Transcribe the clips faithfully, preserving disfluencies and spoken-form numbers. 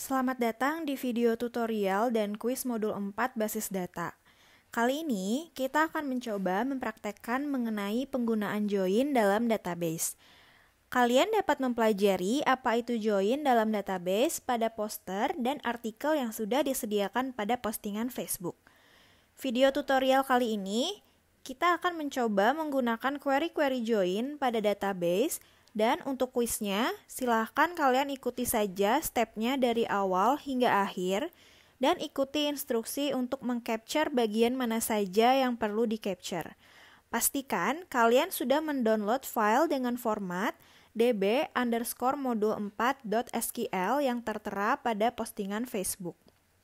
Selamat datang di video tutorial dan kuis modul empat basis data. Kali ini, kita akan mencoba mempraktekkan mengenai penggunaan join dalam database. Kalian dapat mempelajari apa itu join dalam database pada poster dan artikel yang sudah disediakan pada postingan Facebook. Video tutorial kali ini, kita akan mencoba menggunakan query-query join pada database. Dan untuk kuisnya, silahkan kalian ikuti saja stepnya dari awal hingga akhir dan ikuti instruksi untuk mengcapture bagian mana saja yang perlu di-capture. Pastikan kalian sudah mendownload file dengan format db underscore modul empat dot sql yang tertera pada postingan Facebook.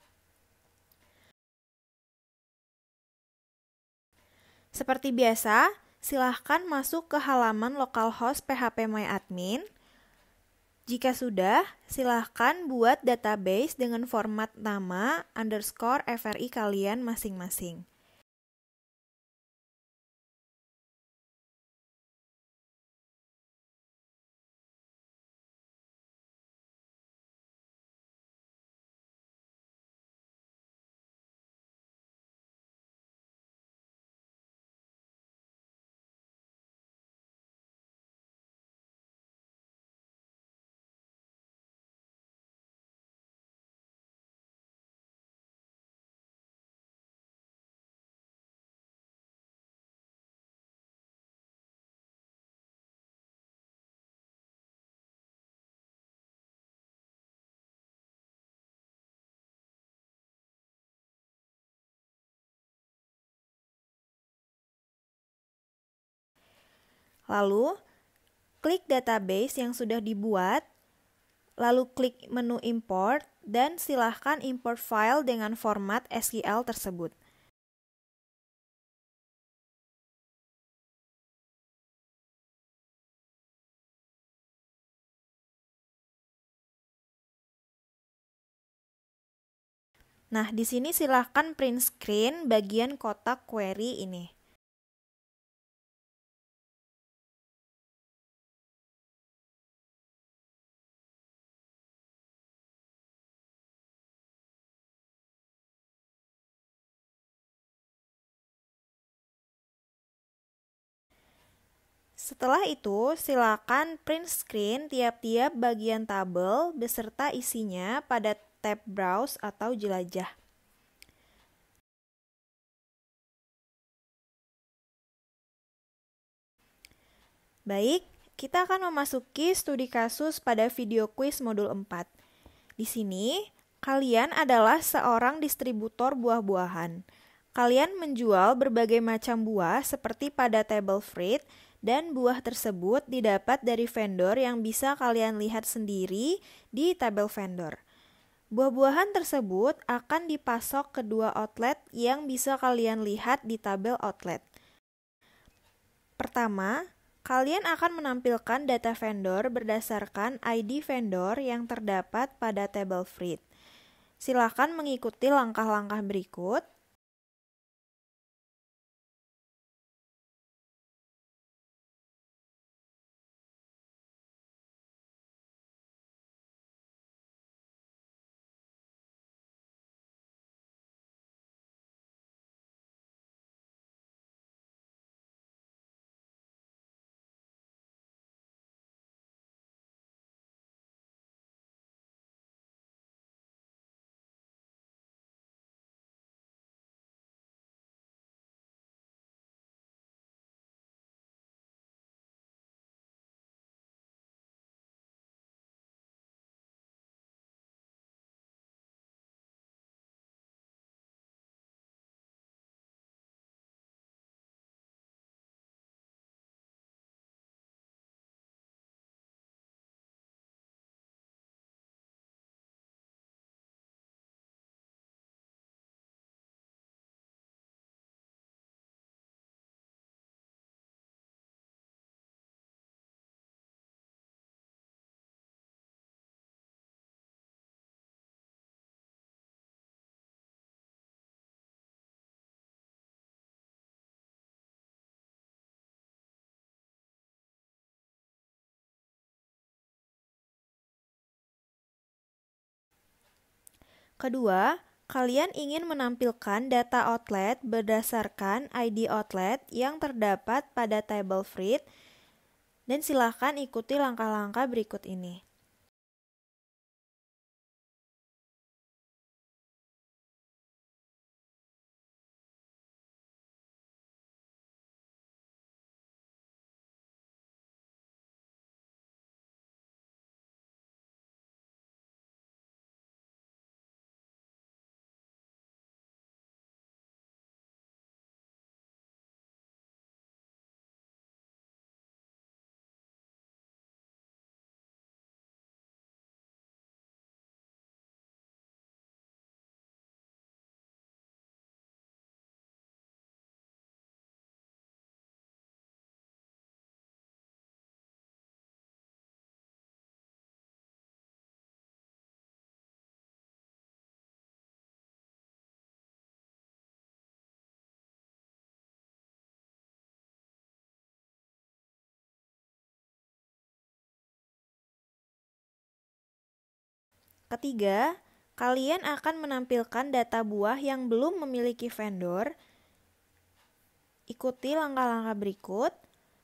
Seperti biasa, silahkan masuk ke halaman localhost phpMyAdmin. Jika sudah, silahkan buat database dengan format nama underscore fri kalian masing-masing. Lalu, klik database yang sudah dibuat, lalu klik menu import, dan silahkan import file dengan format S Q L tersebut. Nah, di sini silahkan print screen bagian kotak query ini. Setelah itu, silakan print screen tiap-tiap bagian tabel beserta isinya pada tab Browse atau jelajah. Baik, kita akan memasuki studi kasus pada video quiz modul empat. Di sini, kalian adalah seorang distributor buah-buahan. Kalian menjual berbagai macam buah seperti pada table fruit, dan buah tersebut didapat dari vendor yang bisa kalian lihat sendiri di tabel vendor. Buah-buahan tersebut akan dipasok ke dua outlet yang bisa kalian lihat di tabel outlet. Pertama, kalian akan menampilkan data vendor berdasarkan I D vendor yang terdapat pada table fruit. Silakan mengikuti langkah-langkah berikut. Kedua, kalian ingin menampilkan data outlet berdasarkan I D outlet yang terdapat pada tabel Fruit, dan silakan ikuti langkah-langkah berikut ini. Ketiga, kalian akan menampilkan data buah yang belum memiliki vendor. Ikuti langkah-langkah berikut.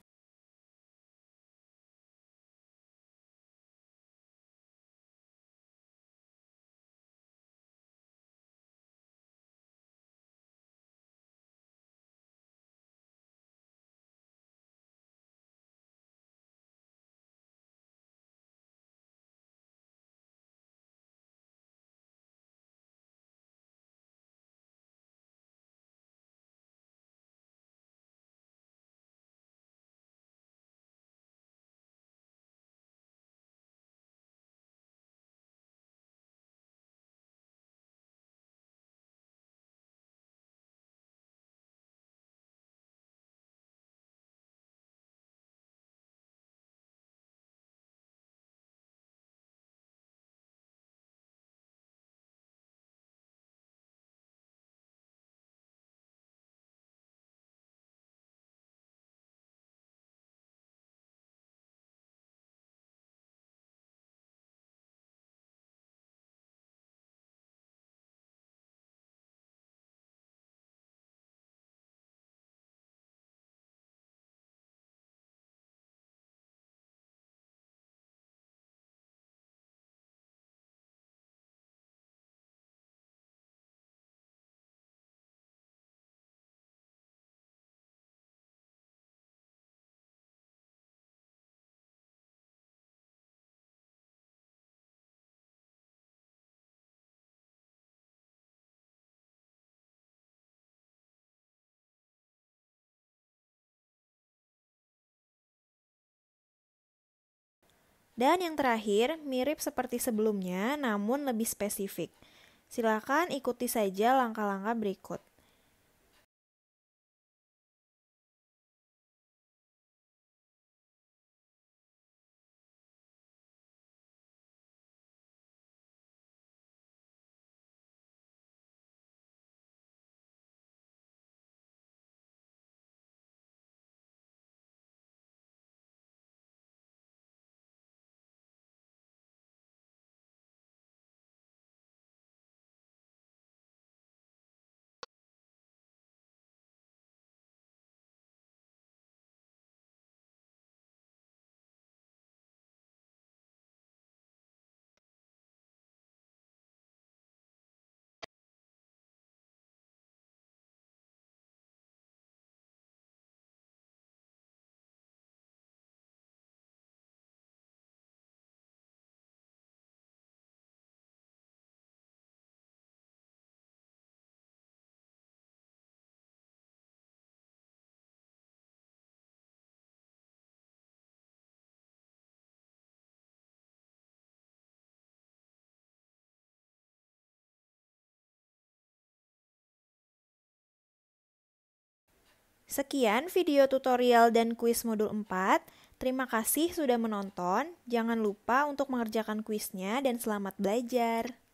Dan yang terakhir, mirip seperti sebelumnya namun lebih spesifik. Silakan ikuti saja langkah-langkah berikut. Sekian video tutorial dan kuis modul empat. Terima kasih sudah menonton. Jangan lupa untuk mengerjakan kuisnya dan selamat belajar.